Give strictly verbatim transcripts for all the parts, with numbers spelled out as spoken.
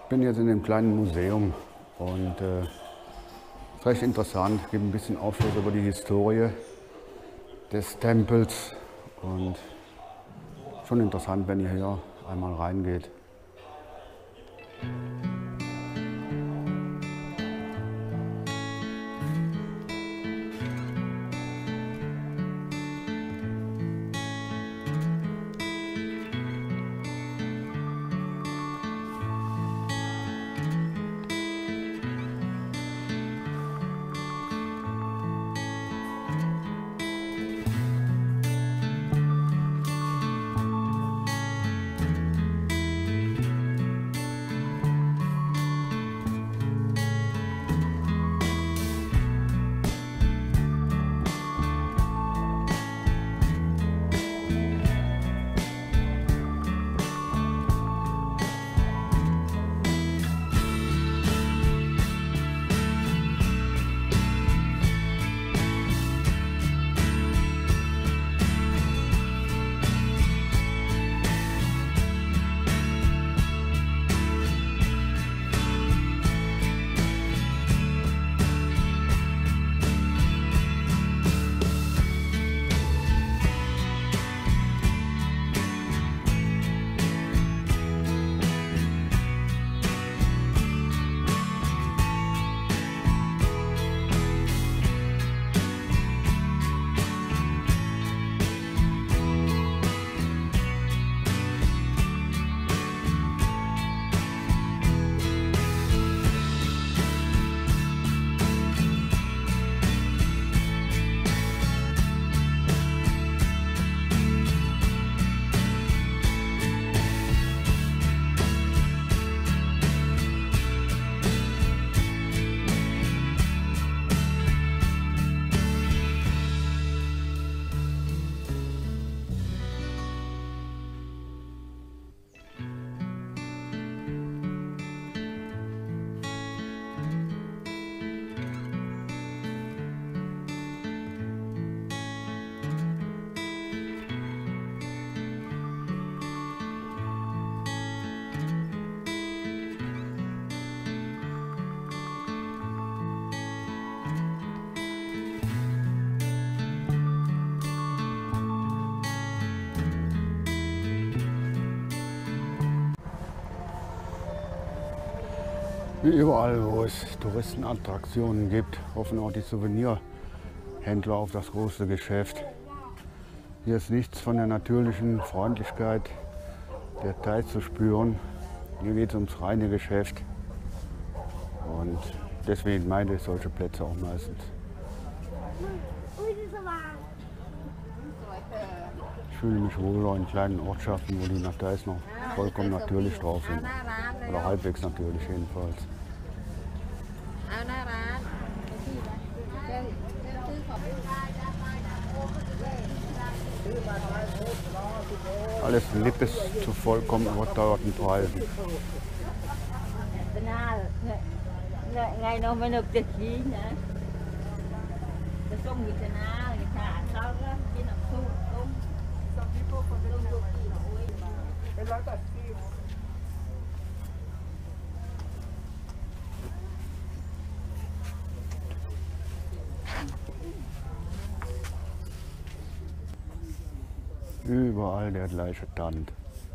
Ich bin jetzt in einem kleinen Museum und äh, ist recht interessant, gibt ein bisschen Aufschluss über die Historie des Tempels und schon interessant, wenn ihr hier einmal reingeht. Wie überall, wo es Touristenattraktionen gibt, hoffen auch die Souvenirhändler auf das große Geschäft. Hier ist nichts von der natürlichen Freundlichkeit der Thais zu spüren. Hier geht es ums reine Geschäft. Und deswegen meide ich solche Plätze auch meistens. Ich fühle mich wohl auch in kleinen Ortschaften, wo die Thais noch vollkommen natürlich drauf sind. Oder halbwegs natürlich jedenfalls. Alles Lippes zu vollkommen überteuerten Preisen. Überall der gleiche Tand.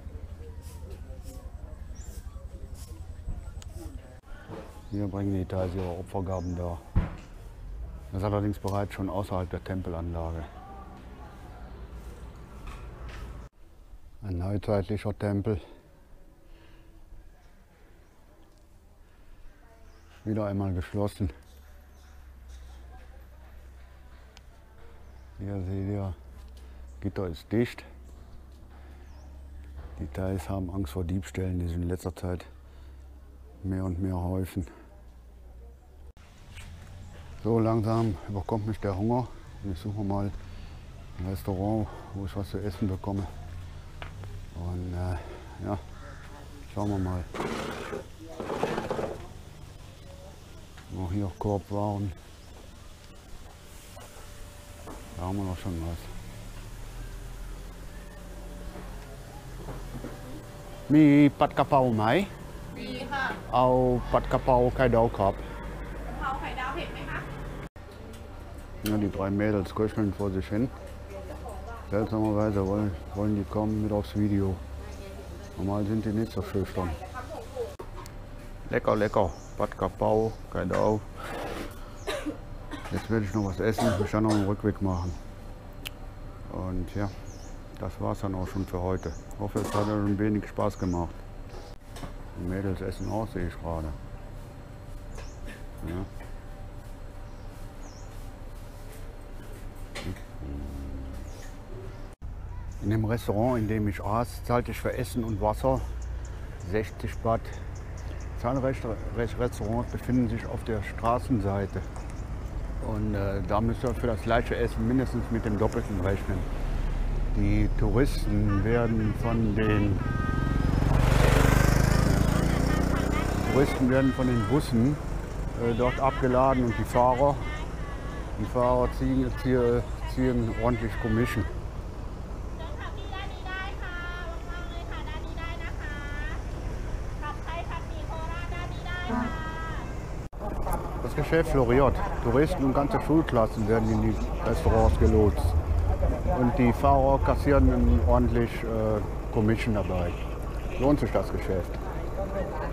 Hier bringen die Thais ihre Opfergaben dar. Das ist allerdings bereits schon außerhalb der Tempelanlage. Ein neuzeitlicher Tempel. Wieder einmal geschlossen. Hier seht ihr, Gitter ist dicht. Die Thais haben Angst vor Diebstählen, die sich in letzter Zeit mehr und mehr häufen. So langsam überkommt mich der Hunger und ich suche mal ein Restaurant, wo ich was zu essen bekomme. Und äh, ja, schauen wir mal. Noch hier Korbwaren. Da haben wir noch schon was. Mi ผัดกะเพราไหมมีค่ะเอาปัดกะเพราไข่ดาวครับกะเพราไข่ดาวเผ็ดไหมคะ Ja, die drei Mädels köcheln vor sich hin. Seltsamerweise wollen, wollen die kommen mit aufs Video. Normal sind die nicht so schüchtern. Lecker, lecker. Bad Kapau, Kaidau. Jetzt werde ich noch was essen, mich dann noch einen Rückweg machen. Und ja, das war es dann auch schon für heute. Ich hoffe, es hat ein wenig Spaß gemacht. Die Mädels essen auch, sehe ich gerade. Ja. In dem Restaurant, in dem ich aß, zahlte ich für Essen und Wasser sechzig Baht. Zahlreiche Restaurants befinden sich auf der Straßenseite. Und äh, da müsst ihr für das gleiche Essen mindestens mit dem Doppelten rechnen. Die Touristen werden von den Touristen werden von den Bussen äh, dort abgeladen und die Fahrer, die Fahrer ziehen, ziehen, ziehen ordentlich Commission. Das Geschäft floriert. Touristen und ganze Schulklassen werden in die Restaurants gelotst. Und die Fahrer kassieren ordentlich äh, Commission dabei. Lohnt sich das Geschäft.